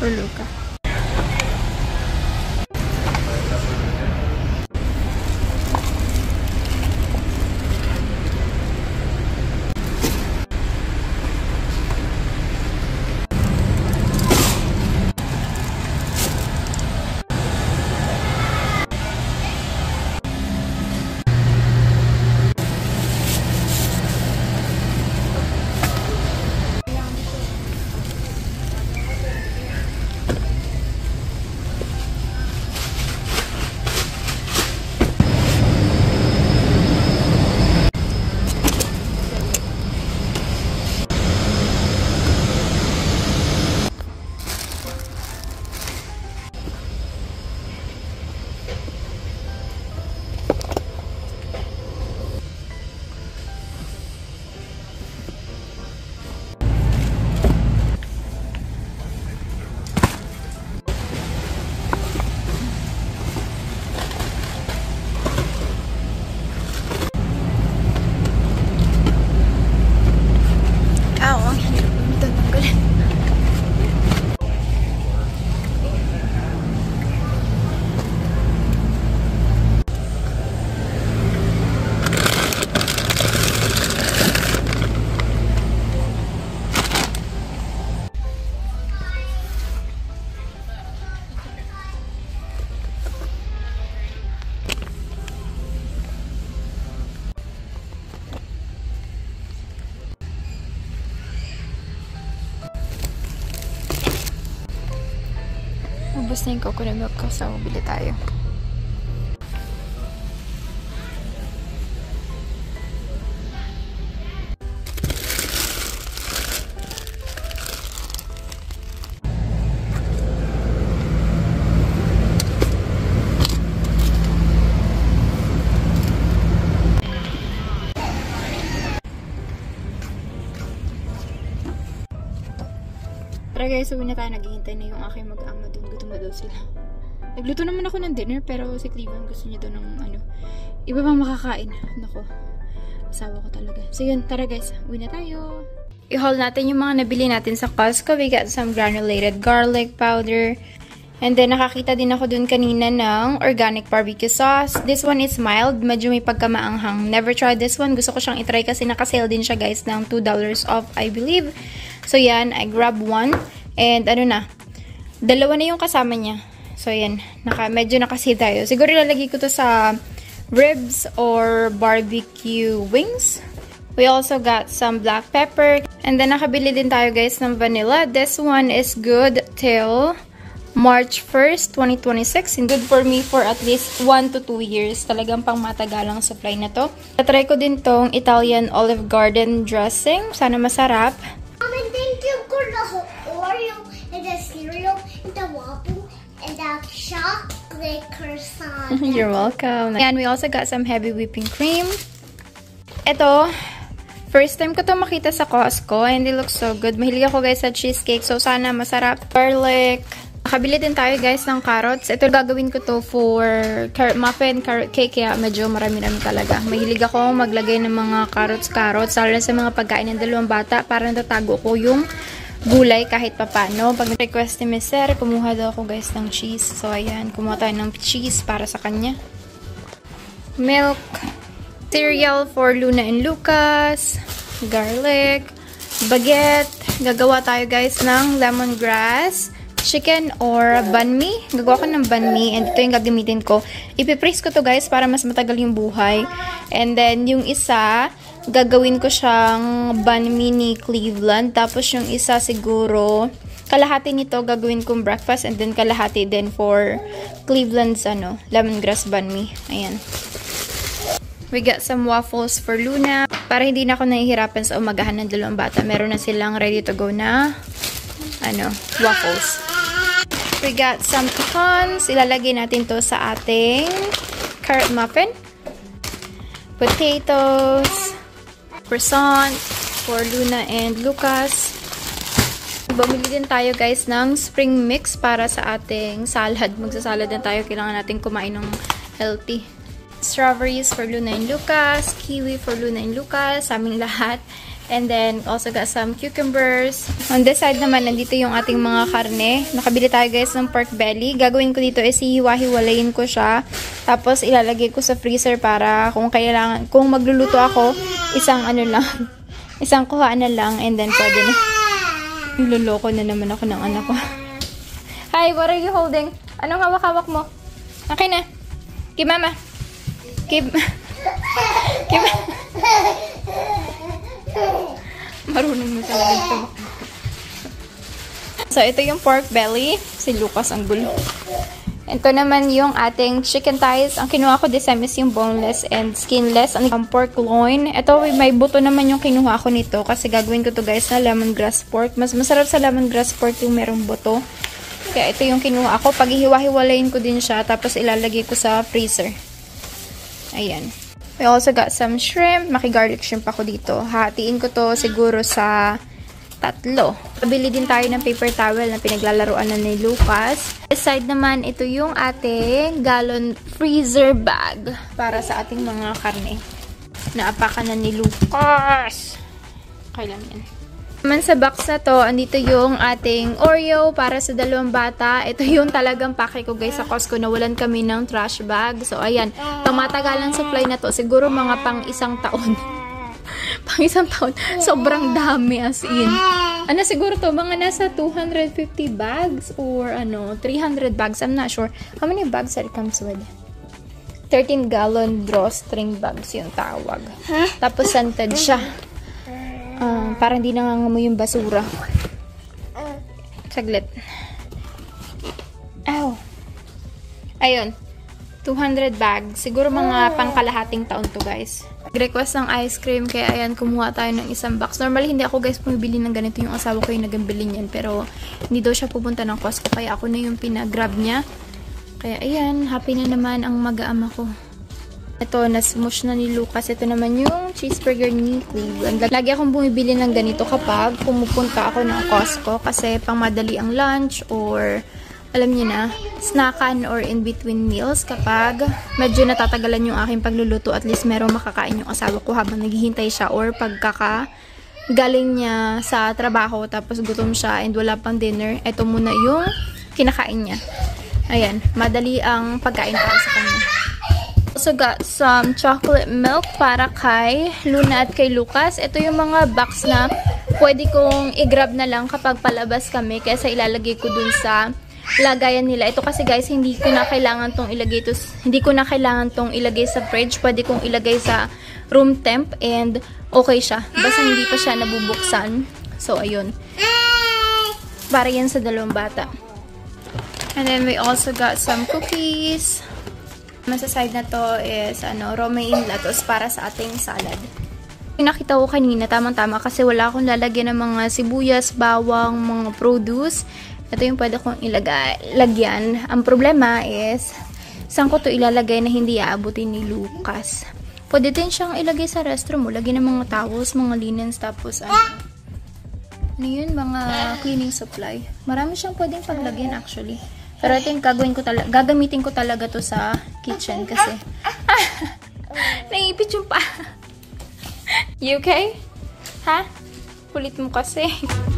for Luca. Ubus na yung coconut milk ko, so bili tayo. Tara guys, uwi na tayo. Naghihintay na yung aking mag-ama doon. Gutom na daw sila. Nagluto naman ako ng dinner, pero si Cleveland gusto niya doon ng iba pang makakain. Nako, asawa ko talaga. So yun, tara guys, uwi na tayo. I-haul natin yung mga nabili natin sa Costco. We got some granulated garlic powder. And then, nakakita din ako doon kanina ng organic barbecue sauce. This one is mild. Medyo may pagkamaanghang. Never tried this one. Gusto ko siyang itry kasi nakasale din siya guys ng $2 off, I believe. So, yan. I grab one. And, dalawa na yung kasama niya. So, yan. Medyo nakasale tayo. Siguro ilalagay ko to sa ribs or barbecue wings. We also got some black pepper. And then, nakabili din tayo guys ng vanilla. This one is good till March 1st, 2026. And good for me for at least 1 to 2 years. Talagang pang matagalang supply na to. Tatry ko din tong Italian Olive Garden dressing. Sana masarap. And thank you for the Oreo and the cereal and the waffle and the chocolate croissant. You're welcome. And we also got some heavy whipping cream. Ito, first time ko to makita sa Costco and it looks so good. Mahilig ako guys sa cheesecake, so sana masarap. Garlic. Nakabili din tayo guys ng carrots. Ito gagawin ko to for carrot muffin, carrot cake, kaya medyo marami-rami talaga. Mahilig ako maglagay ng mga carrots, lalo sa mga pagkain ng dalawang bata para natatago ko yung gulay kahit papano. Pag request ni Mr. kumuha daw ako guys ng cheese. So ayan, kumuha tayo ng cheese para sa kanya. Milk. Cereal for Luna and Lucas. Garlic. Baguette. Gagawa tayo guys ng lemongrass chicken or banh mi. Gagawa ko ng banh mi and ito yung gagamitin ko. Ipipress ko to guys para mas matagal yung buhay. And then yung isa, gagawin ko siyang banh mi ni Cleveland. Tapos yung isa siguro, kalahati nito gagawin kong breakfast and then kalahati din for Cleveland's lemongrass banh mi. Ayan. We got some waffles for Luna. Para hindi na ako nahihirapan sa umagahan ng dalawang bata. Meron na silang ready to go na waffles. We got some pecans. Ilalagay natin to sa ating carrot muffin. Potatoes. Croissant for Luna and Lucas. Bumili din tayo guys ng spring mix para sa ating salad. Magsasalad din tayo. Kailangan natin kumain ng healthy. Strawberries for Luna and Lucas. Kiwi for Luna and Lucas. Sa aming lahat. And then, also got some cucumbers. On this side naman, nandito yung ating mga karne. Nakabili tayo guys ng pork belly. Gagawin ko dito is hiwa-hiwalayin ko siya. Tapos, ilalagay ko sa freezer para kung kailangan, kung magluluto ako, isang ano lang, isang kuhaan na lang. And then, pwede na. Niloloko na naman ako ng anak ko. Hi, what are you holding? Anong hawak-hawak mo? Okay na. Give mama. Give. Give. Marunong na talaga ito. So, ito yung pork belly. Si Lucas ang gulo. Ito naman yung ating chicken thighs. Ang kinuha ko this time is yung boneless and skinless. Ang pork loin. Ito, may buto naman yung kinuha ko nito. Kasi gagawin ko to guys na lemongrass pork. Mas masarap sa lemongrass pork yung merong buto. Kaya ito yung kinuha ko. Pag hiwa-hiwalayin ko din siya. Tapos ilalagay ko sa freezer. Ayan. We also got some shrimp. Maki-garlic shrimp ako dito. Hatiin ko to siguro sa 3. Pabili din tayo ng paper towel na pinaglalaroan na ni Lucas. This side naman, ito yung ating gallon freezer bag para sa ating mga karne. Naapakan na ni Lucas. Kailan yan? Naman sa box na to, andito yung ating Oreo para sa 2 bata. Ito yung talagang pake ko guys sa Costco. Nawalan kami ng trash bag. So, ayan. Pangmatagalang supply na to. Siguro mga pang 1 taon. Pang 1 taon. Sobrang dami as in. Ano siguro to? Mga nasa 250 bags or ano, 300 bags. I'm not sure. How many bags that it comes with? 13-gallon drawstring bags yung tawag. Tapos scented siya. Parang hindi nangangamoy yung basura. Saglit. Ow. Ayun. 200 bags. Siguro mga pangkalahating taon to guys. Request ng ice cream. Kaya ayan, kumuha tayo ng 1 box. Normally, hindi ako guys pumibili ng ganito. Yung asawa ko yung nagambili niyan. Pero, hindi daw siya pupunta ng Costco. Kaya ako na yung pinag-grab niya. Kaya ayan, happy na naman ang mag-aama ko. Ito, nasmush na ni Lucas. Ito naman yung cheeseburger ni Cleveland. Lagi akong bumibili ng ganito kapag pumupunta ako ng Costco kasi pang madali ang lunch or alam niyo na, snackan or in between meals kapag medyo natatagalan yung aking pagluluto. At least merong makakain yung asawa ko habang naghihintay siya or galing niya sa trabaho tapos gutom siya and wala pang dinner. Ito muna yung kinakain niya. Ayan, madali ang pagkain para sa kanya. Also got some chocolate milk para kay Luna at kay Lucas. Ito yung mga box na pwede kong i-grab na lang kapag palabas kami kaysa ilalagay ko dun sa lagayan nila. Ito kasi guys, hindi ko na kailangan tong ilagay sa fridge. Pwede kong ilagay sa room temp and okay siya. Basta hindi pa siya nabubuksan. So, ayun. Para yan sa 2 bata. And then we also got some cookies. Sa side na to is romaine lettuce para sa ating salad. Yung nakita ko kanina, tamang-tama kasi wala akong lalagyan ng mga sibuyas, bawang, mga produce. Ito yung pwede kong lagyan. Ang problema is, saan ko to ilalagay na hindi aabutin ni Lucas? Pwede din siyang ilagay sa restroom mo. Lagyan ng mga towels, mga linens, tapos ano yun, mga cleaning supply. Marami siyang pwedeng paglagyan actually. Pero ito yung gagamitin ko talaga to sa kitchen kasi. Naipit yung pa. You okay? Ha? Kulit mo kasi.